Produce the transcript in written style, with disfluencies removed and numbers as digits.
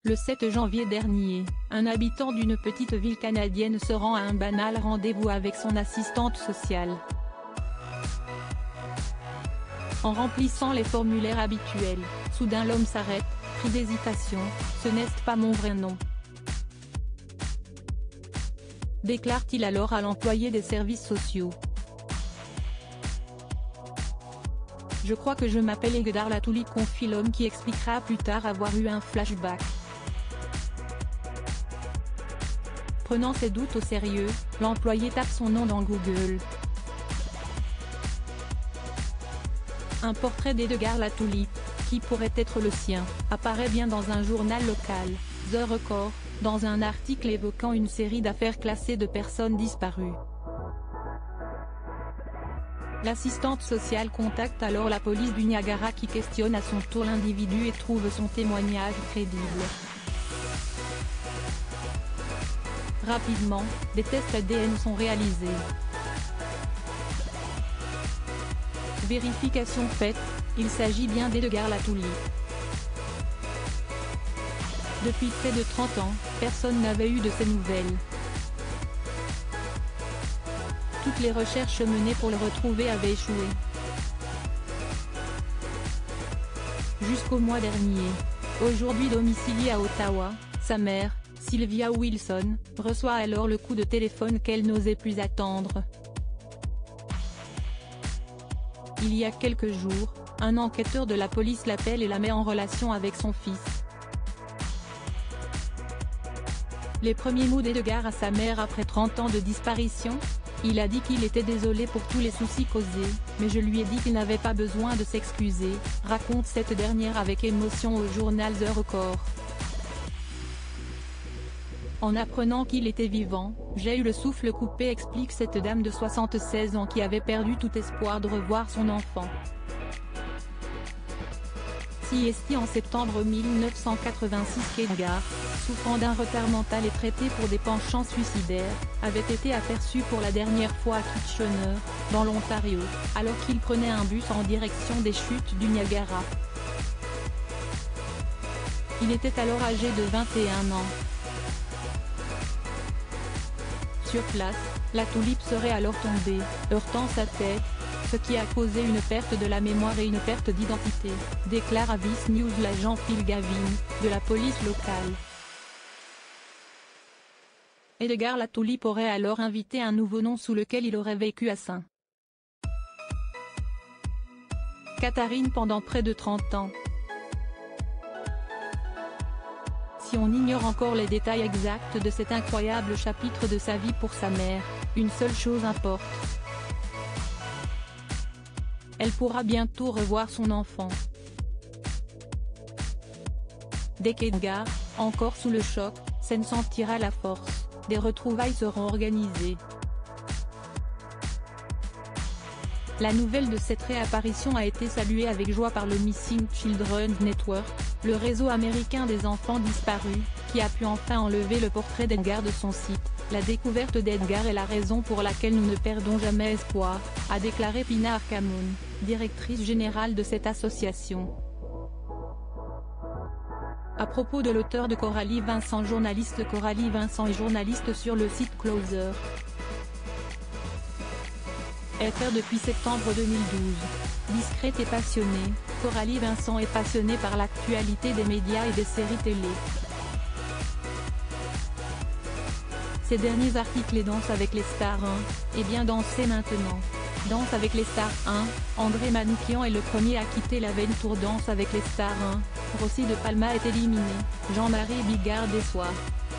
Le 7 janvier dernier, un habitant d'une petite ville canadienne se rend à un banal rendez-vous avec son assistante sociale. En remplissant les formulaires habituels, soudain l'homme s'arrête, pris d'hésitation. « Ce n'est pas mon vrai nom », déclare-t-il alors à l'employé des services sociaux. « Je crois que je m'appelle Edgar Latouli », confie l'homme qui expliquera plus tard avoir eu un flashback. Prenant ses doutes au sérieux, l'employé tape son nom dans Google. Un portrait d'Edgar Latouli, qui pourrait être le sien, apparaît bien dans un journal local, The Record, dans un article évoquant une série d'affaires classées de personnes disparues. L'assistante sociale contacte alors la police du Niagara qui questionne à son tour l'individu et trouve son témoignage crédible. Rapidement, des tests ADN sont réalisés. Vérification faite, il s'agit bien d'Edgar Latouli. Depuis près de 30 ans, personne n'avait eu de ses nouvelles. Toutes les recherches menées pour le retrouver avaient échoué. Jusqu'au mois dernier. Aujourd'hui domiciliée à Ottawa, sa mère, Sylvia Wilson, reçoit alors le coup de téléphone qu'elle n'osait plus attendre. Il y a quelques jours, un enquêteur de la police l'appelle et la met en relation avec son fils. Les premiers mots d'Edgar à sa mère après 30 ans de disparition? Il a dit qu'il était désolé pour tous les soucis causés, mais je lui ai dit qu'il n'avait pas besoin de s'excuser, raconte cette dernière avec émotion au journal The Record. En apprenant qu'il était vivant, j'ai eu le souffle coupé, explique cette dame de 76 ans qui avait perdu tout espoir de revoir son enfant. CST en septembre 1986 qu'Edgar, souffrant d'un retard mental et traité pour des penchants suicidaires, avait été aperçu pour la dernière fois à Kitchener, dans l'Ontario, alors qu'il prenait un bus en direction des chutes du Niagara. Il était alors âgé de 21 ans. Sur place, Latouli serait alors tombé, heurtant sa tête, ce qui a causé une perte de la mémoire et une perte d'identité, déclare à Vice News l'agent Phil Gavin, de la police locale. Edgar Latouli aurait alors invité un nouveau nom sous lequel il aurait vécu à St. Catharines pendant près de 30 ans. Si on ignore encore les détails exacts de cet incroyable chapitre de sa vie pour sa mère, une seule chose importe. Elle pourra bientôt revoir son enfant. Dès qu'Edgar, encore sous le choc, s'en sentira la force, des retrouvailles seront organisées. La nouvelle de cette réapparition a été saluée avec joie par le Missing Children Network, le réseau américain des enfants disparus, qui a pu enfin enlever le portrait d'Edgar de son site. La découverte d'Edgar est la raison pour laquelle nous ne perdons jamais espoir, a déclaré Pinar Kamoun, directrice générale de cette association. À propos de l'auteur de Coralie Vincent, journaliste Coralie Vincent est journaliste sur le site Closer. FR depuis septembre 2012. Discrète et passionnée, Coralie Vincent est passionnée par l'actualité des médias et des séries télé. Ses derniers articles et Danse avec les stars 1, et bien danser maintenant. Danse avec les stars 1, André Manoukian est le premier à quitter la Ventour. Danse avec les stars 1, Rossi de Palma est éliminé, Jean-Marie Bigard déçoit.